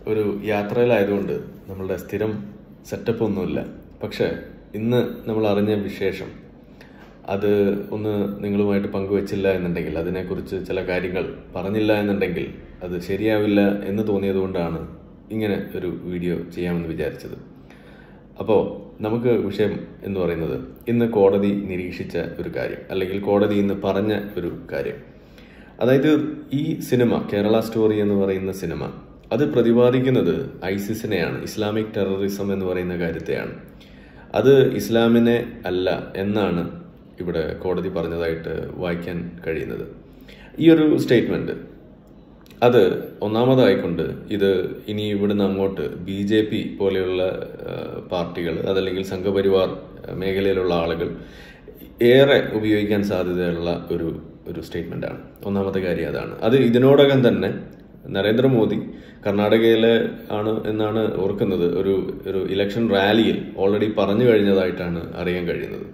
ഒരു യാത്രയിലായതുകൊണ്ട് നമ്മളുടെ സ്ഥിരം സെറ്റപ്പ് ഒന്നുമില്ല. പക്ഷേ ഇന്ന് നമ്മൾ അറിഞ്ഞ വിശേഷം അത് ഒന്ന് നിങ്ങളുമായിട്ട് പങ്കുവച്ചില്ല എന്നുണ്ടെങ്കിൽ, അതിനെക്കുറിച്ച് ചില കാര്യങ്ങൾ പറഞ്ഞില്ല എന്നുണ്ടെങ്കിൽ അത് ശരിയാവില്ല എന്ന് തോന്നിയതുകൊണ്ടാണ് ഇങ്ങനെ ഒരു വീഡിയോ ചെയ്യാമെന്ന് വിചാരിച്ചത്. അപ്പോൾ നമുക്ക് വിഷയം എന്ന് പറയുന്നത് ഇന്ന് കോടതി നിരീക്ഷിച്ച ഒരു കാര്യം, അല്ലെങ്കിൽ കോടതി ഇന്ന് പറഞ്ഞ ഒരു കാര്യം. അതായത് ഈ സിനിമ കേരള സ്റ്റോറി എന്ന് പറയുന്ന സിനിമ അത് പ്രതിപാദിക്കുന്നത് ഐസിസിനെയാണ്, ഇസ്ലാമിക് ടെററിസം എന്ന് പറയുന്ന കാര്യത്തെയാണ്. അത് ഇസ്ലാമിനെ അല്ല എന്നാണ് ഇവിടെ കോടതി പറഞ്ഞതായിട്ട് വായിക്കാൻ കഴിയുന്നത്. ഈ ഒരു സ്റ്റേറ്റ്മെന്റ് അത് ഒന്നാമതായിക്കൊണ്ട് ഇത് ഇനി ഇവിടുന്ന് അങ്ങോട്ട് BJP പോലെയുള്ള പാർട്ടികൾ, അതല്ലെങ്കിൽ സംഘപരിവാർ മേഖലയിലുള്ള ആളുകൾ ഏറെ ഉപയോഗിക്കാൻ സാധ്യതയുള്ള ഒരു സ്റ്റേറ്റ്മെന്റാണ്. ഒന്നാമത്തെ കാര്യം അതാണ്. അത് ഇതിനോടകം തന്നെ നരേന്ദ്രമോദി കർണാടകയിലെ ആണ് എന്നാണ് ഓർക്കുന്നത്, ഒരു ഇലക്ഷൻ റാലിയിൽ ഓൾറെഡി പറഞ്ഞു കഴിഞ്ഞതായിട്ടാണ് അറിയാൻ കഴിയുന്നത്.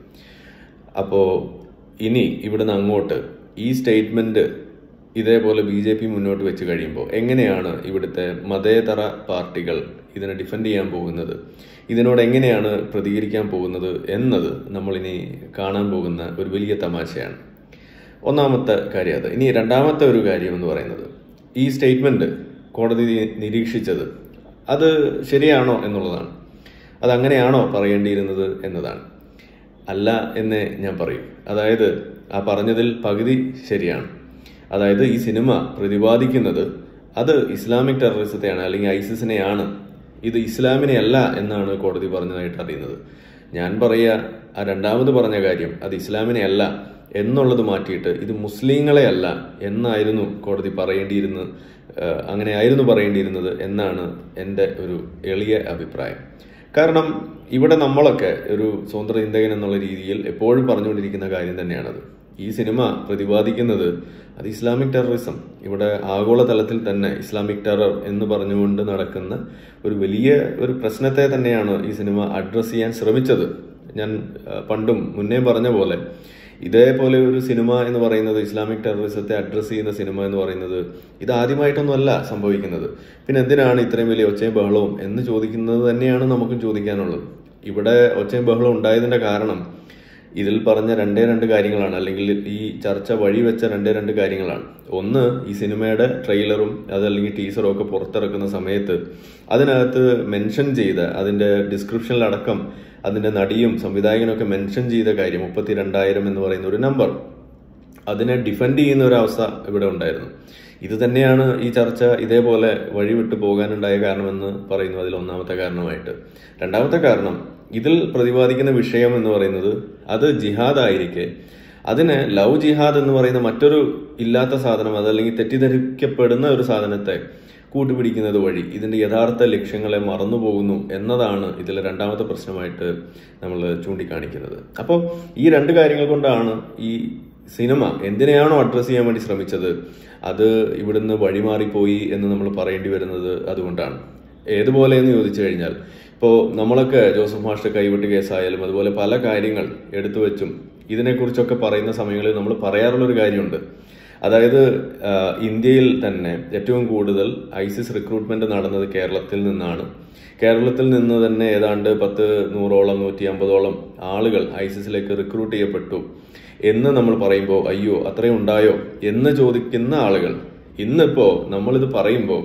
അപ്പോൾ ഇനി ഇവിടുന്ന് അങ്ങോട്ട് ഈ സ്റ്റേറ്റ്മെന്റ് ഇതേപോലെ BJP മുന്നോട്ട് വെച്ച് കഴിയുമ്പോൾ എങ്ങനെയാണ് ഇവിടുത്തെ മതേതര പാർട്ടികൾ ഇതിനെ ഡിഫെൻഡ് ചെയ്യാൻ പോകുന്നത്, ഇതിനോട് എങ്ങനെയാണ് പ്രതികരിക്കാൻ പോകുന്നത് എന്നത് നമ്മളിനി കാണാൻ പോകുന്ന ഒരു വലിയ തമാശയാണ്. ഒന്നാമത്തെ കാര്യം അത്. ഇനി രണ്ടാമത്തെ ഒരു കാര്യം എന്ന് പറയുന്നത്, ഈ സ്റ്റേറ്റ്മെന്റ് കോടതി നിരീക്ഷിച്ചത് അത് ശരിയാണോ എന്നുള്ളതാണ്. അതങ്ങനെയാണോ പറയേണ്ടിയിരുന്നത് എന്നതാണ്. അല്ല എന്നേ ഞാൻ പറയും. അതായത് ആ പറഞ്ഞതിൽ പകുതി ശരിയാണ്. അതായത് ഈ സിനിമ പ്രതിപാദിക്കുന്നത് അത് ഇസ്ലാമിക് ടെററിസത്തെയാണ്, അല്ലെങ്കിൽ ഐസിസിനെയാണ്, ഇത് ഇസ്ലാമിനെ അല്ല എന്നാണ് കോടതി പറഞ്ഞതായിട്ട് അറിയുന്നത്. ഞാൻ പറയുക, ആ രണ്ടാമത് പറഞ്ഞ കാര്യം അത് ഇസ്ലാമിനെ അല്ല എന്നുള്ളത് മാറ്റിയിട്ട് ഇത് മുസ്ലിങ്ങളെ അല്ല എന്നായിരുന്നു കോടതി പറയേണ്ടിയിരുന്നത്, അങ്ങനെയായിരുന്നു പറയേണ്ടിയിരുന്നത് എന്നാണ് എൻ്റെ ഒരു എളിയ അഭിപ്രായം. കാരണം ഇവിടെ നമ്മളൊക്കെ ഒരു സ്വതന്ത്ര ചിന്തകൻ എന്നുള്ള രീതിയിൽ എപ്പോഴും പറഞ്ഞുകൊണ്ടിരിക്കുന്ന കാര്യം തന്നെയാണത്. ഈ സിനിമ പ്രതിപാദിക്കുന്നത് അത് ഇസ്ലാമിക് ടെററിസം, ഇവിടെ ആഗോളതലത്തിൽ തന്നെ ഇസ്ലാമിക് ടെറർ എന്ന് പറഞ്ഞുകൊണ്ട് നടക്കുന്ന ഒരു വലിയ ഒരു പ്രശ്നത്തെ തന്നെയാണ് ഈ സിനിമ അഡ്രസ് ചെയ്യാൻ ശ്രമിച്ചത്. ഞാൻ പണ്ടും മുന്നേ പറഞ്ഞ പോലെ ഇതേപോലെ ഒരു സിനിമ എന്ന് പറയുന്നത്, ഇസ്ലാമിക് ടെററിസത്തെ അഡ്രസ് ചെയ്യുന്ന സിനിമ എന്ന് പറയുന്നത് ഇത് ആദ്യമായിട്ടൊന്നുമല്ല സംഭവിക്കുന്നത്. പിന്നെ എന്തിനാണ് ഇത്രയും വലിയ ഒച്ചയും ബഹളവും എന്ന് ചോദിക്കുന്നത് തന്നെയാണ് നമുക്കും ചോദിക്കാനുള്ളത്. ഇവിടെ ഒച്ചയും ബഹളവും ഉണ്ടായതിന്റെ കാരണം ഇതിൽ പറഞ്ഞ രണ്ട് കാര്യങ്ങളാണ്, അല്ലെങ്കിൽ ഈ ചർച്ച വഴിവെച്ച രണ്ട് കാര്യങ്ങളാണ്. ഒന്ന്, ഈ സിനിമയുടെ ട്രെയിലറും അതല്ലെങ്കിൽ ടീസറും ഒക്കെ പുറത്തിറക്കുന്ന സമയത്ത് അതിനകത്ത് മെൻഷൻ ചെയ്ത, അതിന്റെ ഡിസ്ക്രിപ്ഷനിലടക്കം അതിന്റെ നടിയും സംവിധായകനൊക്കെ മെൻഷൻ ചെയ്ത കാര്യം 32,000 എന്ന് പറയുന്ന ഒരു നമ്പർ, അതിനെ ഡിഫെൻഡ് ചെയ്യുന്ന ഒരു അവസ്ഥ ഇവിടെ ഉണ്ടായിരുന്നു. ഇത് തന്നെയാണ് ഈ ചർച്ച ഇതേപോലെ വഴിവിട്ടു പോകാനുണ്ടായ കാരണമെന്ന് പറയുന്നു. അതിൽ ഒന്നാമത്തെ കാരണമായിട്ട്. രണ്ടാമത്തെ കാരണം, ഇതിൽ പ്രതിപാദിക്കുന്ന വിഷയം എന്ന് പറയുന്നത് അത് ജിഹാദ് ആയിരിക്കെ അതിന് ലവ് ജിഹാദ് എന്ന് പറയുന്ന മറ്റൊരു ഇല്ലാത്ത സാധനം, അതല്ലെങ്കിൽ തെറ്റിദ്ധരിക്കപ്പെടുന്ന ഒരു സാധനത്തെ കൂട്ടുപിടിക്കുന്നത് വഴി ഇതിന്റെ യഥാർത്ഥ ലക്ഷ്യങ്ങളെ മറന്നുപോകുന്നു എന്നതാണ് ഇതിലെ രണ്ടാമത്തെ പ്രശ്നമായിട്ട് നമ്മൾ ചൂണ്ടിക്കാണിക്കുന്നത്. അപ്പോൾ ഈ രണ്ട് കാര്യങ്ങൾ കൊണ്ടാണ് ഈ സിനിമ എന്തിനെയാണോ അഡ്രസ് ചെയ്യാൻ വേണ്ടി ശ്രമിച്ചത് അത് ഇവിടുന്ന് വഴിമാറിപ്പോയി എന്ന് നമ്മൾ പറയേണ്ടി വരുന്നത് അതുകൊണ്ടാണ്. ഏതുപോലെ എന്ന് ചോദിച്ചു കഴിഞ്ഞാൽ, ഇപ്പോൾ നമ്മളൊക്കെ ജോസഫ് മാസ്റ്റർ കൈവിട്ട് കേസായാലും അതുപോലെ പല കാര്യങ്ങൾ എടുത്തു വെച്ചും ഇതിനെക്കുറിച്ചൊക്കെ പറയുന്ന സമയങ്ങളിൽ നമ്മൾ പറയാറുള്ളൊരു കാര്യമുണ്ട്. അതായത് ഇന്ത്യയിൽ തന്നെ ഏറ്റവും കൂടുതൽ ഐസിസ് റിക്രൂട്ട്മെന്റ് നടന്നത് കേരളത്തിൽ നിന്നാണ്. കേരളത്തിൽ നിന്ന് തന്നെ ഏതാണ്ട് 100-100ഓളം 150ഓളം ആളുകൾ ഐസിസിലേക്ക് റിക്രൂട്ട് ചെയ്യപ്പെട്ടു എന്ന് നമ്മൾ പറയുമ്പോൾ അയ്യോ അത്രയും ഉണ്ടായോ എന്ന് ചോദിക്കുന്ന ആളുകൾ ഇന്നിപ്പോ നമ്മളിത് പറയുമ്പോൾ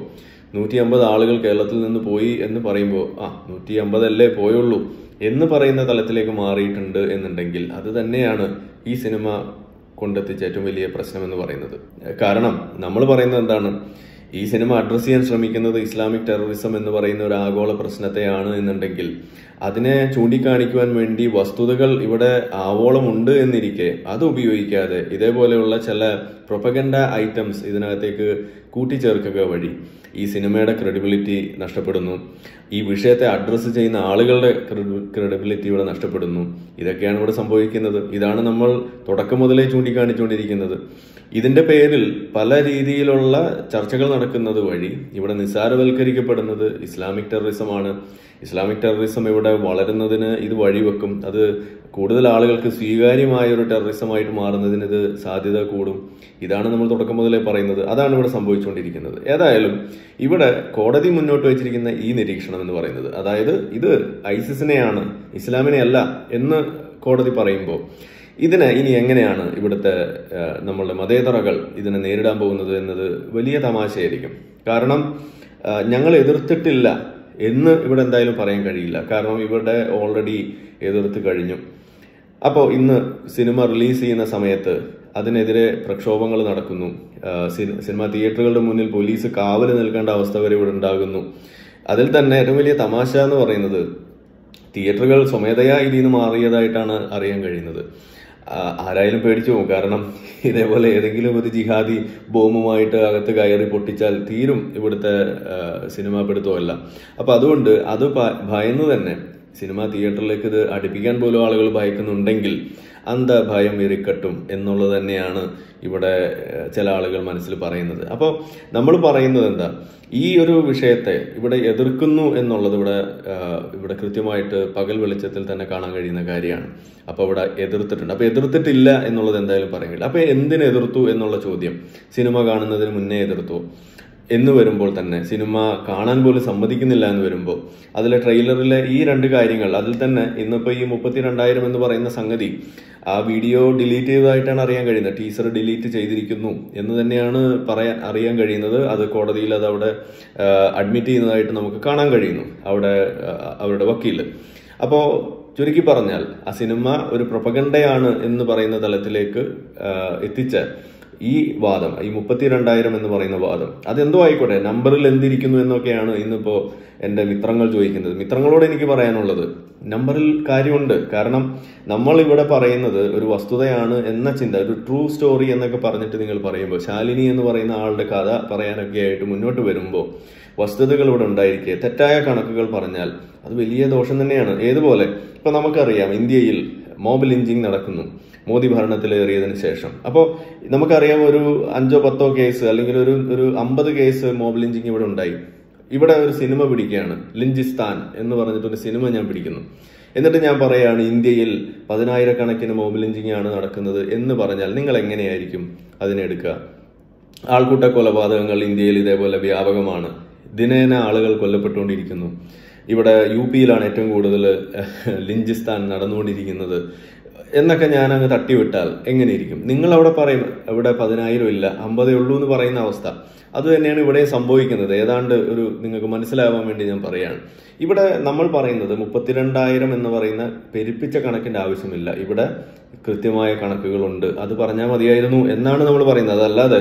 150 ആളുകൾ കേരളത്തിൽ നിന്ന് പോയി എന്ന് പറയുമ്പോൾ 150 അല്ലേ പോയുള്ളൂ എന്ന് പറയുന്ന തലത്തിലേക്ക് മാറിയിട്ടുണ്ട് എന്നുണ്ടെങ്കിൽ അത് തന്നെയാണ് ഈ സിനിമ കൊണ്ടെത്തിച്ച ഏറ്റവും വലിയ പ്രശ്നം എന്ന് പറയുന്നത്. കാരണം നമ്മൾ പറയുന്നത് എന്താണ്, ഈ സിനിമ അഡ്രസ് ചെയ്യാൻ ശ്രമിക്കുന്നത് ഇസ്ലാമിക് ടെററിസം എന്ന് പറയുന്ന ഒരു ആഗോള പ്രശ്നത്തെയാണ് എന്നുണ്ടെങ്കിൽ അതിനെ ചൂണ്ടിക്കാണിക്കുവാൻ വേണ്ടി വസ്തുതകൾ ഇവിടെ ആവോളം ഉണ്ട് എന്നിരിക്കെ അത് ഉപയോഗിക്കാതെ ഇതേപോലെയുള്ള ചില പ്രൊപ്പഗൻഡ ഐറ്റംസ് ഇതിനകത്തേക്ക് കൂട്ടിച്ചേർക്കുക വഴി ഈ സിനിമയുടെ ക്രെഡിബിലിറ്റി നഷ്ടപ്പെടുന്നു. ഈ വിഷയത്തെ അഡ്രസ്സ് ചെയ്യുന്ന ആളുകളുടെ ക്രെഡിബിലിറ്റി ഇവിടെ നഷ്ടപ്പെടുന്നു. ഇതൊക്കെയാണ് ഇവിടെ സംഭവിക്കുന്നത്. ഇതാണ് നമ്മൾ തുടക്കം മുതലേ ചൂണ്ടിക്കാണിച്ചുകൊണ്ടിരിക്കുന്നത്. ഇതിന്റെ പേരിൽ പല രീതിയിലുള്ള ചർച്ചകൾ നടക്കുന്നത് വഴി ഇവിടെ നിസ്സാരവൽക്കരിക്കപ്പെടുന്നത് ഇസ്ലാമിക് ടെററിസമാണ്, ഇസ്ലാമിക് ടെററിസം ഇവിടെ വളരുന്നതിന് ഇത് വഴിവെക്കും. അത് കൂടുതൽ ആളുകൾക്ക് സ്വീകാര്യമായ ഒരു ടെററിസമായിട്ട് മാറുന്നതിന് ഇത് സാധ്യത കൂടും. ഇതാണ് നമ്മൾ തുടക്കം മുതലേ പറയുന്നത്. അതാണ് ഇവിടെ സംഭവിച്ചുകൊണ്ടിരിക്കുന്നത്. ഏതായാലും ഇവിടെ കോടതി മുന്നോട്ട് വെച്ചിരിക്കുന്ന ഈ നിരീക്ഷണം എന്ന് പറയുന്നത്, അതായത് ഇത് ഐസിസിനെയാണ്, ഇസ്ലാമിനെ അല്ല എന്ന് കോടതി പറയുമ്പോൾ ഇതിനെ ഇനി എങ്ങനെയാണ് ഇവിടുത്തെ നമ്മളുടെ മതേതറകൾ ഇതിനെ നേരിടാൻ പോകുന്നത് എന്നത് വലിയ തമാശയായിരിക്കും. കാരണം ഞങ്ങൾ എതിർത്തിട്ടില്ല എന്ന് ഇവിടെ എന്തായാലും പറയാൻ കഴിയില്ല. കാരണം ഇവിടെ ഓൾറെഡി എതിർത്ത് കഴിഞ്ഞു. അപ്പോൾ ഇന്ന് സിനിമ റിലീസ് ചെയ്യുന്ന സമയത്ത് അതിനെതിരെ പ്രക്ഷോഭങ്ങൾ നടക്കുന്നു. സിനിമാ തിയേറ്ററുകളുടെ മുന്നിൽ പോലീസ് കാവല് നിൽക്കേണ്ട അവസ്ഥ വരെ ഇവിടെ ഉണ്ടാകുന്നു. അതിൽ തന്നെ ഏറ്റവും വലിയ തമാശ എന്ന് പറയുന്നത് തിയേറ്ററുകൾ സ്വമേധയാ ഇതിൽ നിന്ന് മാറിയതായിട്ടാണ് അറിയാൻ കഴിയുന്നത്. ആരായാലും പേടിച്ചു പോകും. കാരണം ഇതേപോലെ ഏതെങ്കിലും ഒരു ജിഹാദി ബോംബുമായിട്ട് അകത്ത് കയറി പൊട്ടിച്ചാൽ തീരും ഇവിടുത്തെ സിനിമാ പിടുത്തമല്ല. അപ്പൊ അതുകൊണ്ട് അത് ഭയന്ന് തന്നെ സിനിമാ തിയേറ്ററിലേക്ക് ഇത് അടുപ്പിക്കാൻ പോലും ആളുകൾ ഭയക്കുന്നുണ്ടെങ്കിൽ അന്ത ഭയം ഇരിക്കട്ടും എന്നുള്ളത് തന്നെയാണ് ഇവിടെ ചില ആളുകൾ മനസ്സിൽ പറയുന്നത്. അപ്പോൾ നമ്മൾ പറയുന്നത് എന്താ, ഈ ഒരു വിഷയത്തെ ഇവിടെ എതിർക്കുന്നു എന്നുള്ളത് ഇവിടെ കൃത്യമായിട്ട് പകൽ വെളിച്ചത്തിൽ തന്നെ കാണാൻ കഴിയുന്ന കാര്യമാണ്. അപ്പൊ ഇവിടെ എതിർത്തിട്ടുണ്ട്. അപ്പൊ എതിർത്തിട്ടില്ല എന്നുള്ളത് എന്തായാലും പറയുന്നില്ല. അപ്പൊ എന്തിന് എതിർത്തു എന്നുള്ള ചോദ്യം, സിനിമ കാണുന്നതിന് മുന്നേ എതിർത്തു എന്ന് വരുമ്പോൾ തന്നെ സിനിമ കാണാൻ പോലും സമ്മതിക്കുന്നില്ല എന്ന് വരുമ്പോൾ അതിലെ ട്രെയിലറിലെ ഈ രണ്ട് കാര്യങ്ങൾ, അതിൽ തന്നെ ഇന്നിപ്പോ ഈ 32,000 എന്ന് പറയുന്ന സംഗതി ആ വീഡിയോ ഡിലീറ്റ് ചെയ്തതായിട്ടാണ് അറിയാൻ കഴിയുന്നത്. ടീസർ ഡിലീറ്റ് ചെയ്തിരിക്കുന്നു എന്ന് തന്നെയാണ് അറിയാൻ കഴിയുന്നത്. അത് കോടതിയിൽ അത് അവിടെ അഡ്മിറ്റ് ചെയ്യുന്നതായിട്ട് നമുക്ക് കാണാൻ കഴിയുന്നു അവരുടെ വക്കീല്. അപ്പോ ചുരുക്കി പറഞ്ഞാൽ ആ സിനിമ ഒരു പ്രൊപ്പഗണ്ടയാണ് എന്ന് പറയുന്ന തലത്തിലേക്ക് എത്തിച്ച ഈ വാദം, ഈ 32,000 എന്ന് പറയുന്ന വാദം, അതെന്തോ ആയിക്കോട്ടെ, നമ്പറിൽ എന്തിരിക്കുന്നു എന്നൊക്കെയാണ് ഇന്നിപ്പോ എന്റെ മിത്രങ്ങൾ ചോദിക്കുന്നത്. മിത്രങ്ങളോട് എനിക്ക് പറയാനുള്ളത്, നമ്പറിൽ കാര്യമുണ്ട്. കാരണം നമ്മൾ ഇവിടെ പറയുന്നത് ഒരു വസ്തുതയാണ് എന്ന ചിന്ത, ഒരു ട്രൂ സ്റ്റോറി എന്നൊക്കെ പറഞ്ഞിട്ട് നിങ്ങൾ പറയുമ്പോൾ, ശാലിനി എന്ന് പറയുന്ന ആളുടെ കഥ പറയാനൊക്കെ ആയിട്ട് മുന്നോട്ട് വരുമ്പോൾ വസ്തുതകൾ ഇവിടെ ഉണ്ടായിരിക്കെ തെറ്റായ കണക്കുകൾ പറഞ്ഞാൽ അത് വലിയ ദോഷം തന്നെയാണ്. ഏതുപോലെ ഇപ്പൊ നമുക്കറിയാം, ഇന്ത്യയിൽ മോബ് ലിഞ്ചിങ് നടക്കുന്നു മോദി ഭരണത്തിലേറിയതിനു ശേഷം. അപ്പോൾ നമുക്കറിയാം ഒരു 5-10 കേസ് അല്ലെങ്കിൽ ഒരു 50 കേസ് മോബ് ലിഞ്ചിങ് ഇവിടെ ഉണ്ടായി. ഇവിടെ ഒരു സിനിമ പിടിക്കുകയാണ്, ലിഞ്ചിസ്ഥാൻ എന്ന് പറഞ്ഞിട്ടൊരു സിനിമ ഞാൻ പിടിക്കുന്നു. എന്നിട്ട് ഞാൻ പറയാണ് ഇന്ത്യയിൽ 10,000-കണക്കിന് മോബ് ലിഞ്ചിങ് ആണ് നടക്കുന്നത് എന്ന് പറഞ്ഞാൽ നിങ്ങൾ എങ്ങനെയായിരിക്കും അതിനെടുക്കുക? ആൾക്കൂട്ട കൊലപാതകങ്ങൾ ഇന്ത്യയിൽ ഇതേപോലെ വ്യാപകമാണ്. ദിനേന ആളുകൾ കൊല്ലപ്പെട്ടുകൊണ്ടിരിക്കുന്നു. ഇവിടെ UP-യിലാണ് ഏറ്റവും കൂടുതൽ ലിഞ്ചിസ്ഥാൻ നടന്നുകൊണ്ടിരിക്കുന്നത് എന്നൊക്കെ ഞാൻ അങ്ങ് തട്ടിവിട്ടാൽ എങ്ങനെയിരിക്കും? നിങ്ങൾ അവിടെ പറയും ഇവിടെ 10,000 ഇല്ല, 50 ഉള്ളൂ എന്ന് പറയുന്ന അവസ്ഥ. അത് തന്നെയാണ് ഇവിടെ സംഭവിക്കുന്നത്. ഏതാണ്ട് ഒരു നിങ്ങൾക്ക് മനസ്സിലാവാൻ വേണ്ടി ഞാൻ പറയാണ്. ഇവിടെ നമ്മൾ പറയുന്നത് 32,000 എന്ന് പറയുന്ന പെരുപ്പിച്ച കണക്കിന്റെ ആവശ്യമില്ല. ഇവിടെ കൃത്യമായ കണക്കുകളുണ്ട്. അത് പറഞ്ഞാൽ മതിയായിരുന്നു എന്നാണ് നമ്മൾ പറയുന്നത്. അതല്ലാതെ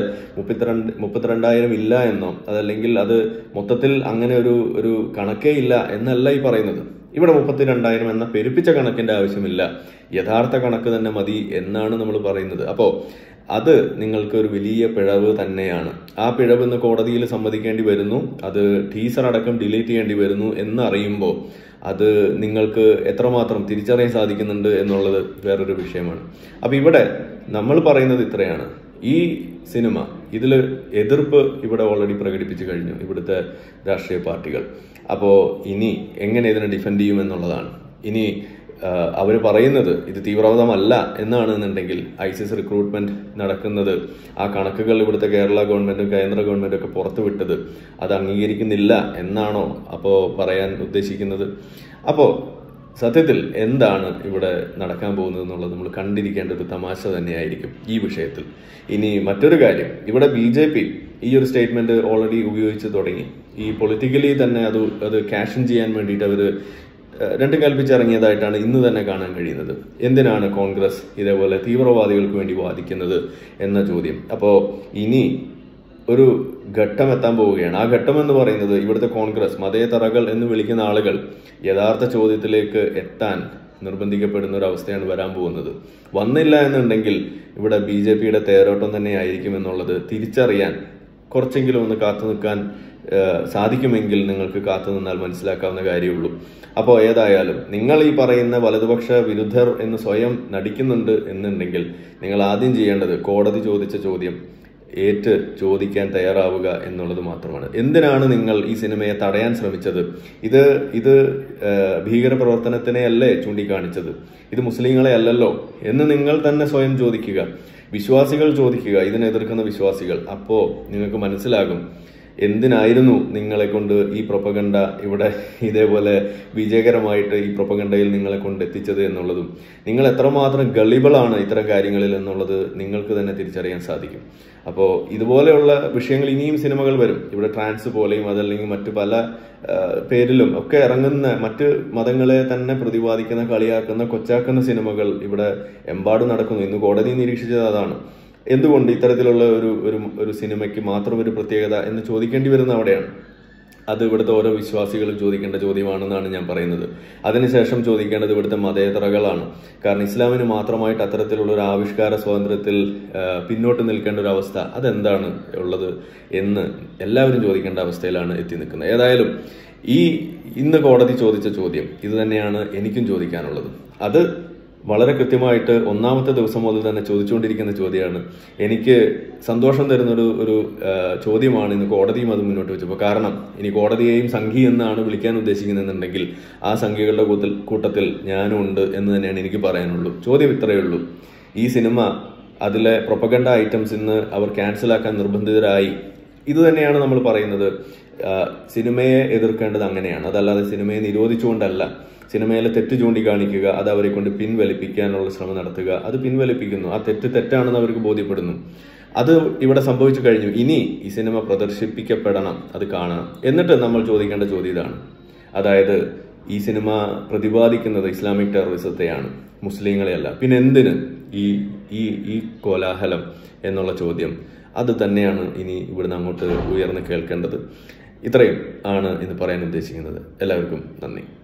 32,000 ഇല്ല എന്നോ അതല്ലെങ്കിൽ അത് മൊത്തത്തിൽ അങ്ങനെ ഒരു കണക്കേ ഇല്ല എന്നല്ല ഈ പറയുന്നത്. ഇവിടെ 32,000 എന്ന പെരുപ്പിച്ച കണക്കിന്റെ ആവശ്യമില്ല, യഥാർത്ഥ കണക്ക് തന്നെ മതി എന്നാണ് നമ്മൾ പറയുന്നത്. അപ്പോ അത് നിങ്ങൾക്ക് ഒരു വലിയ പിഴവ് തന്നെയാണ്. ആ പിഴവ് ഇന്ന് കോടതിയിൽ സമ്മതിക്കേണ്ടി വരുന്നു. അത് ടീസർ അടക്കം ഡിലീറ്റ് ചെയ്യേണ്ടി വരുന്നു എന്നറിയുമ്പോൾ അത് നിങ്ങൾക്ക് എത്രമാത്രം തിരിച്ചറിയാൻ സാധിക്കുന്നുണ്ട് എന്നുള്ളത് വേറൊരു വിഷയമാണ്. അപ്പൊ ഇവിടെ നമ്മൾ പറയുന്നത് ഇത്രയാണ്, ഈ സിനിമ ഇതിൽ എതിർപ്പ് ഇവിടെ ഓൾറെഡി പ്രകടിപ്പിച്ചു കഴിഞ്ഞു ഇവിടുത്തെ രാഷ്ട്രീയ പാർട്ടികൾ. അപ്പോൾ ഇനി എങ്ങനെ ഇതിനെ ഡിഫെൻഡ് ചെയ്യും എന്നുള്ളതാണ്. ഇനി അവർ പറയുന്നത് ഇത് തീവ്രവാദമല്ല എന്നാണെന്നുണ്ടെങ്കിൽ ഐസിസ് റിക്രൂട്ട്മെന്റ് നടക്കുന്നത്, ആ കണക്കുകൾ ഇവിടുത്തെ കേരള ഗവൺമെന്റും കേന്ദ്ര ഗവൺമെന്റും ഒക്കെ പുറത്തുവിട്ടത് അത് അംഗീകരിക്കുന്നില്ല എന്നാണോ അപ്പോൾ പറയാൻ ഉദ്ദേശിക്കുന്നത്? അപ്പോൾ സത്യത്തിൽ എന്താണ് ഇവിടെ നടക്കാൻ പോകുന്നത് എന്നുള്ളത് നമ്മൾ കണ്ടിരിക്കേണ്ട ഒരു തമാശ തന്നെയായിരിക്കും ഈ വിഷയത്തിൽ. ഇനി മറ്റൊരു കാര്യം, ഇവിടെ BJP ഈ ഒരു സ്റ്റേറ്റ്മെന്റ് ഓൾറെഡി ഉപയോഗിച്ച് തുടങ്ങി. ഈ പൊളിറ്റിക്കലി തന്നെ അത് ക്യാഷ് ഇൻ ചെയ്യാൻ വേണ്ടിയിട്ട് അവർ രണ്ടും കൽപ്പിച്ചിറങ്ങിയതായിട്ടാണ് ഇന്ന് തന്നെ കാണാൻ കഴിയുന്നത്. എന്തിനാണ് കോൺഗ്രസ് ഇതേപോലെ തീവ്രവാദികൾക്ക് വേണ്ടി വാദിക്കുന്നത് എന്ന ചോദ്യം. അപ്പോൾ ഇനി ഒരു ഘട്ടം എത്താൻ പോവുകയാണ്. ആ ഘട്ടം എന്ന് പറയുന്നത് ഇവിടുത്തെ കോൺഗ്രസ് മതേതറകൾ എന്ന് വിളിക്കുന്ന ആളുകൾ യഥാർത്ഥ ചോദ്യത്തിലേക്ക് എത്താൻ നിർബന്ധിക്കപ്പെടുന്ന ഒരു അവസ്ഥയാണ് വരാൻ പോകുന്നത്. വന്നില്ല എന്നുണ്ടെങ്കിൽ ഇവിടെ BJPയുടെ തേരോട്ടം തന്നെ ആയിരിക്കും എന്നുള്ളത് തിരിച്ചറിയാൻ കുറച്ചെങ്കിലും ഒന്ന് കാത്തു നിൽക്കാൻ സാധിക്കുമെങ്കിൽ നിങ്ങൾക്ക് കാത്തു നിന്നാൽ മനസ്സിലാക്കാവുന്ന കാര്യമുള്ളൂ. അപ്പോൾ ഏതായാലും നിങ്ങൾ ഈ പറയുന്ന വലതുപക്ഷ വിരുദ്ധർ എന്ന് സ്വയം നടിക്കുന്നുണ്ട് എന്നുണ്ടെങ്കിൽ നിങ്ങൾ ആദ്യം ചെയ്യേണ്ടത് കോടതി ചോദിച്ച ചോദ്യം, ഏറ്റ് ചോദിക്കാൻ തയ്യാറാവുക എന്നുള്ളത് മാത്രമാണ്. എന്തിനാണ് നിങ്ങൾ ഈ സിനിമയെ തടയാൻ ശ്രമിച്ചത്? ഇത് ഭീകര പ്രവർത്തനത്തിനെ അല്ലേ ചൂണ്ടിക്കാണിച്ചത്? ഇത് മുസ്ലിങ്ങളെ അല്ലല്ലോ എന്ന് നിങ്ങൾ തന്നെ സ്വയം ചോദിക്കുക. വിശ്വാസികൾ ചോദിക്കുക, ഇതിനെ എതിർക്കുന്ന വിശ്വാസികൾ. അപ്പോ നിങ്ങൾക്ക് മനസ്സിലാകും എന്തിനായിരുന്നു നിങ്ങളെ കൊണ്ട് ഈ പ്രൊപ്പഗണ്ട ഇവിടെ ഇതേപോലെ വിജയകരമായിട്ട് ഈ പ്രൊപ്പഗണ്ടയിൽ നിങ്ങളെ കൊണ്ട് എത്തിച്ചത് എന്നുള്ളതും നിങ്ങൾ എത്രമാത്രം ഗളിബിളാണ് ഇത്തരം കാര്യങ്ങളിൽ എന്നുള്ളത് നിങ്ങൾക്ക് തന്നെ തിരിച്ചറിയാൻ സാധിക്കും. അപ്പോൾ ഇതുപോലെയുള്ള വിഷയങ്ങൾ ഇനിയും സിനിമകൾ വരും. ഇവിടെ ട്രാൻസ് പോലെയും അതല്ലെങ്കിൽ മറ്റു പല പേരിലും ഒക്കെ ഇറങ്ങുന്ന മറ്റ് മതങ്ങളെ തന്നെ പ്രതിപാദിക്കുന്ന, കളിയാക്കുന്ന, കൊച്ചാക്കുന്ന സിനിമകൾ ഇവിടെ എമ്പാടും നടക്കുന്നു. ഇന്ന് കോടതി നിരീക്ഷിച്ചത് അതാണ്. എന്തുകൊണ്ട് ഇത്തരത്തിലുള്ള ഒരു സിനിമയ്ക്ക് മാത്രം ഒരു പ്രത്യേകത എന്ന് ചോദിക്കേണ്ടി വരുന്ന അവിടെയാണ്. അത് ഇവിടുത്തെ ഓരോ വിശ്വാസികളും ചോദിക്കേണ്ട ചോദ്യമാണെന്നാണ് ഞാൻ പറയുന്നത്. അതിനുശേഷം ചോദിക്കേണ്ടത് ഇവിടുത്തെ മതേതരകളാണ്. കാരണം ഇസ്ലാമിന് മാത്രമായിട്ട് അത്തരത്തിലുള്ള ഒരു ആവിഷ്കാര സ്വാതന്ത്ര്യത്തിൽ പിന്നോട്ട് നിൽക്കേണ്ട ഒരു അവസ്ഥ അതെന്താണ് ഉള്ളത് എന്ന് എല്ലാവരും ചോദിക്കേണ്ട അവസ്ഥയിലാണ് എത്തി നിൽക്കുന്നത്. ഏതായാലും ഇന്ന് കോടതി ചോദിച്ച ചോദ്യം ഇത് തന്നെയാണ് എനിക്കും ചോദിക്കാനുള്ളത്. അത് വളരെ കൃത്യമായിട്ട് ഒന്നാമത്തെ ദിവസം മുതൽ തന്നെ ചോദിച്ചുകൊണ്ടിരിക്കുന്ന ചോദ്യമാണ്. എനിക്ക് സന്തോഷം തരുന്ന ഒരു ചോദ്യമാണ് ഇന്ന് കോടതിയും അത് മുന്നോട്ട് വെച്ചപ്പോൾ. കാരണം ഇനി കോടതിയെയും സംഘി എന്നാണ് വിളിക്കാൻ ഉദ്ദേശിക്കുന്നുണ്ടെങ്കിൽ ആ സംഘികളുടെ കൂട്ടത്തിൽ ഞാനും ഉണ്ട് എന്ന് തന്നെയാണ് എനിക്ക് പറയാനുള്ളൂ. ചോദ്യം ഇത്രയേ ഉള്ളൂ. ഈ സിനിമ അതിലെ പ്രൊപ്പഗണ്ട ഐറ്റംസ് ഇന്ന് അവർ ക്യാൻസലാക്കാൻ നിർബന്ധിതരായി. ഇത് തന്നെയാണ് നമ്മൾ പറയുന്നത്. സിനിമയെ എതിർക്കേണ്ടത് അങ്ങനെയാണ്. അതല്ലാതെ സിനിമയെ നിരോധിച്ചുകൊണ്ടല്ല. സിനിമയിലെ തെറ്റ് ചൂണ്ടിക്കാണിക്കുക, അത് അവരെ കൊണ്ട് പിൻവലിപ്പിക്കാനുള്ള ശ്രമം നടത്തുക, അത് പിൻവലിപ്പിക്കുന്നു. ആ തെറ്റാണെന്ന് അവർക്ക് ബോധ്യപ്പെടുന്നു. അത് ഇവിടെ സംഭവിച്ചു കഴിഞ്ഞു. ഇനി ഈ സിനിമ പ്രദർശിപ്പിക്കപ്പെടണം, അത് കാണണം. എന്നിട്ട് നമ്മൾ ചോദിക്കേണ്ട ചോദ്യം ഇതാണ്. അതായത് ഈ സിനിമ പ്രതിപാദിക്കുന്നത് ഇസ്ലാമിക് ടെററിസത്തെയാണ്, മുസ്ലിങ്ങളെയല്ല. പിന്നെ എന്തിന് ഈ കോലാഹലം എന്നുള്ള ചോദ്യം അത് തന്നെയാണ് ഇനി ഇവിടുന്ന് അങ്ങോട്ട് ഉയർന്ന് കേൾക്കേണ്ടത്. ഇത്രയും ആണ് ഇന്ന് പറയാൻ ഉദ്ദേശിക്കുന്നത്. എല്ലാവർക്കും നന്ദി.